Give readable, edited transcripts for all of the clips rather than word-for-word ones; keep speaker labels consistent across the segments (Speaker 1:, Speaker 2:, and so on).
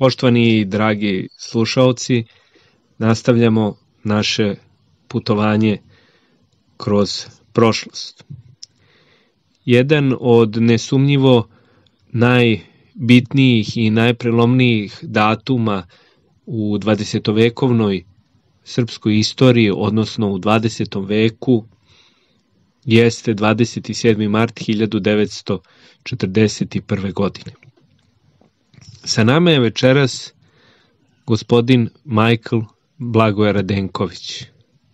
Speaker 1: Poštovani i dragi slušaoci, nastavljamo naše putovanje kroz prošlost. Jedan od nesumnjivo najbitnijih i najprelomnijih datuma u 20-vekovnoj srpskoj istoriji, odnosno u 20. veku, jeste 27. mart 1941. godine. Sa nama je večeras gospodin Michael Blagoje Radenković,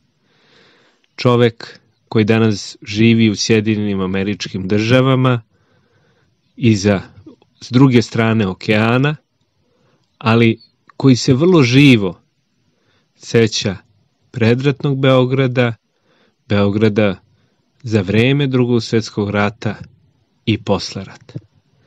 Speaker 1: čovek koji danas živi u Sjedinjenim Američkim Državama i s druge strane okeana, ali koji se vrlo živo seća predratnog Beograda, Beograda za vreme Drugog svjetskog rata i posle rata.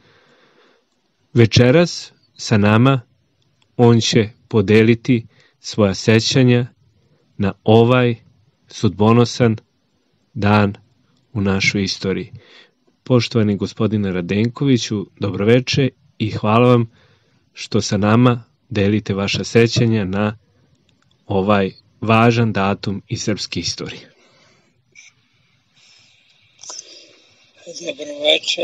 Speaker 1: Večeras sa nama on će podeliti svoja sećanja na ovaj sudbonosan dan u našoj istoriji. Poštovani gospodine Radenkoviću, dobroveče i hvala vam što sa nama delite vaša sećanja na ovaj važan datum iz srpske istorije.
Speaker 2: Dobroveče.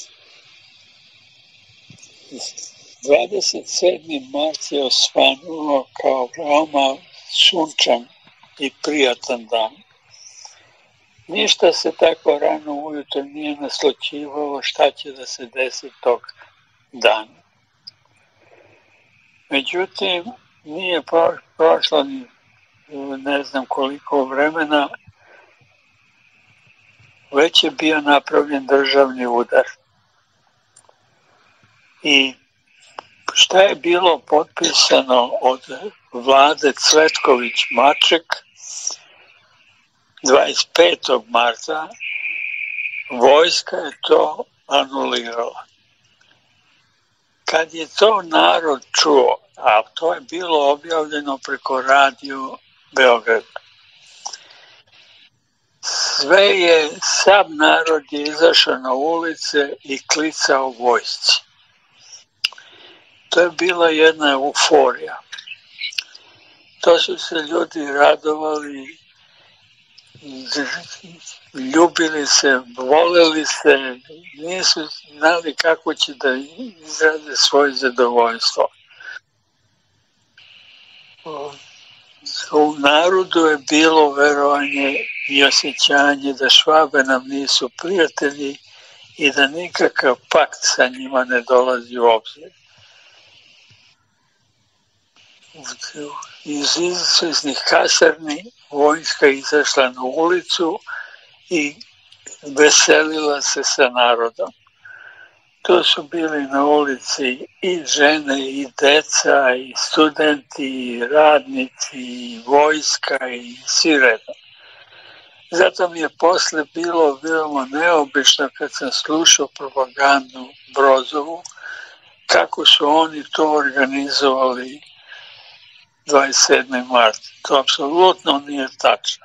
Speaker 2: 27. mart je osvanuo kao veoma sunčan i prijatan dan. Ništa se tako rano ujutro nije naslućivalo šta će da se desi tog dana. Međutim, nije prošlo ni ne znam koliko vremena, već je bio napravljen državni udar. I šta je bilo potpisano od vlade Cvetković-Maček 25. marta, vojska je to anulirala. Kad je to narod čuo, a to je bilo objavljeno preko radio Beograda, sav narod je izašao na ulice i klicao vojsci. To je bila jedna euforija. To su se ljudi radovali, ljubili se, voleli se, nisu znali kako će da izrade svoje zadovoljstvo. U narodu je bilo verovanje i osjećanje da Švabe nam nisu prijatelji i da nikakav pakt sa njima ne dolazi u obzir. Iz izvesnih kasarni vojska izašla na ulicu i veselila se sa narodom. Tu su bili na ulici i žene, i deca, i studenti, i radnici, i vojska, i svi redom. Zato mi je posle bilo veoma neobično kad sam slušao propagandu Brozovu, kako su oni to organizovali 27. mart. To apsolutno nije tačno.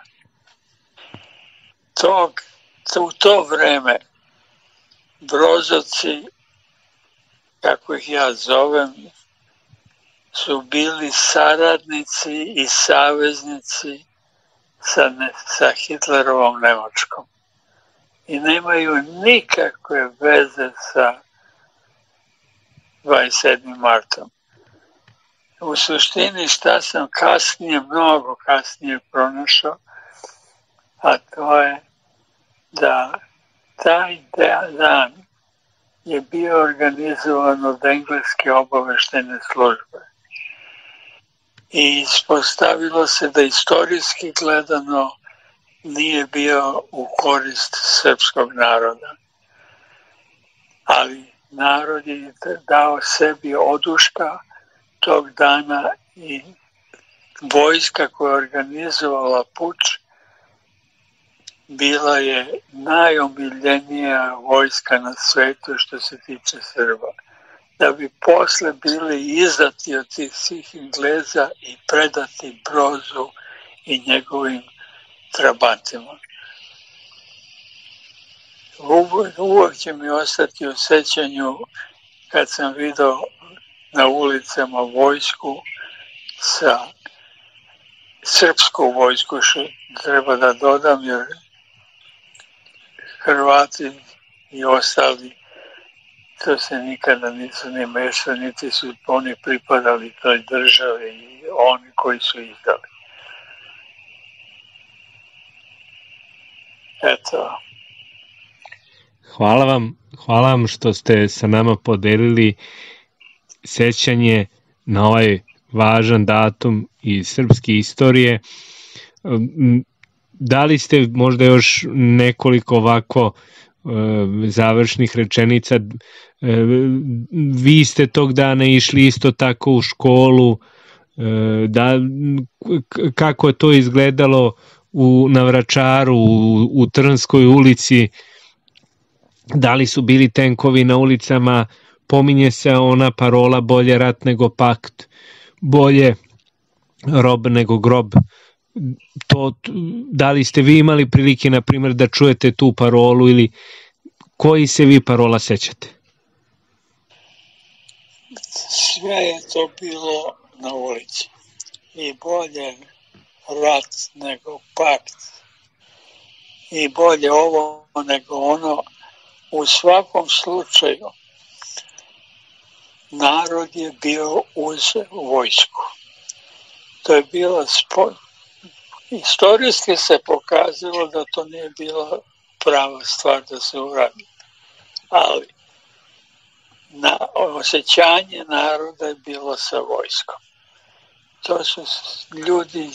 Speaker 2: U to vreme Brozovci, kako ih ja zovem, su bili saradnici i saveznici sa Hitlerovom Nemačkom. I nemaju nikakve veze sa 27. martom. U suštini šta sam mnogo kasnije pronašao, a to je da taj dan je bio organizovan od engleske obaveštene službe. I ispostavilo se da istorijski gledano nije bio u korist srpskog naroda. Ali narod je dao sebi oduška tog dana i vojska koja je organizovala puč bila je najomiljenija vojska na svetu što se tiče Srba. Da bi posle bili izdati od tih svih Engleza i predati Brozu i njegovim trabantima. Uvijek će mi ostati u sećanju kad sam video na ulicama vojsku sa srpsku vojsku, što treba da dodam, jer Hrvati i ostali to se nikada nisu ni mešali, niti su oni pripadali toj državi i oni koji su izdali. Eto.
Speaker 1: Hvala vam što ste sa nama podelili sećanje na ovaj važan datum iz srpske istorije. Da li ste možda još nekoliko ovako završnih rečenica? Vi ste tog dana išli isto tako u školu, kako je to izgledalo na Vračaru, u Trnskoj ulici? Da li su bili tenkovi na ulicama? Pominje se ona parola bolje rat nego pakt, bolje rob nego grob. Da li ste vi imali prilike, na primjer, da čujete tu parolu ili koji se vi parola sećate?
Speaker 2: Sve je to bilo na ulici. I bolje rat nego pakt. I bolje ovo nego ono. U svakom slučaju narod je bio uz vojsku. To je bilo istorijski se pokazalo da to nije bila prava stvar da se uradi. Ali osjećanje naroda je bilo sa vojskom. To su ljudi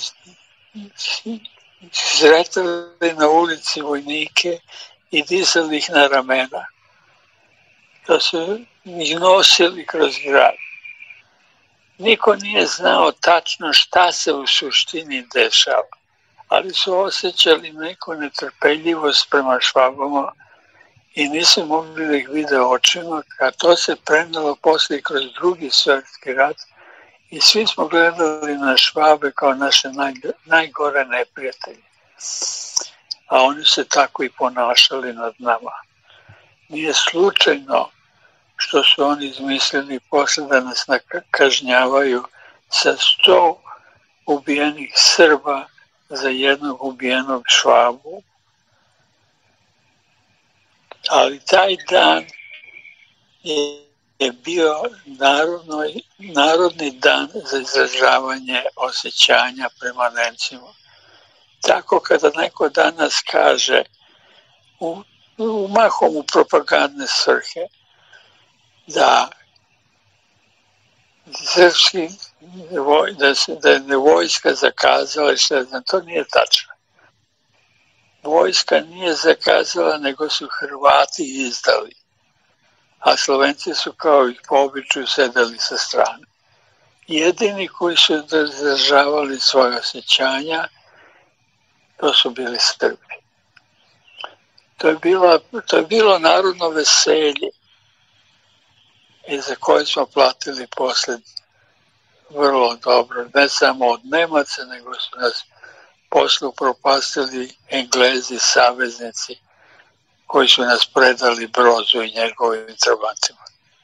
Speaker 2: sretali na ulici vojnike i dizali ih na ramena. To su ih nosili kroz grad. Niko nije znao tačno šta se u suštini dešava, ali su osjećali neku netrpeljivost prema Švabama i nisu mogli da ih vide očima, a to se prenelo posle kroz Drugi svjetski rat i svi smo gledali na Švabe kao naše najgore neprijatelje. A oni se tako i ponašali nad nama. Nije slučajno što su oni izmislili posle da nas kažnjavaju sa 100 ubijenih Srba za jednog ubijenog Švabu. Ali taj dan je bio narodni dan za izražavanje osjećanja prema Nemcima. Tako kada neko danas kaže mahom u propagandne svrhe da da je vojska zakazala, to nije tačno. Vojska nije zakazala, nego su Hrvati izdali, a Slovenci su kao i po običaju sedeli sa strane. Jedini koji su izražavali svoje osjećanja, to su bili Srbi. To je bilo narodno veselje i za koje smo platili posle vrlo dobro. Ne samo od Nemaca, nego su nas posle upropastili Englezi, saveznici, koji su nas predali Brozu i njegovim trabantima.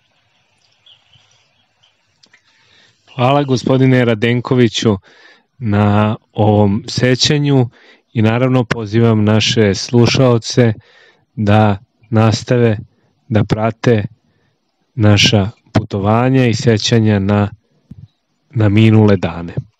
Speaker 1: Hvala gospodine Radenkoviću na ovom sećanju i naravno pozivam naše slušaoce da nastave da prate naša putovanja i sećanja na minule dane.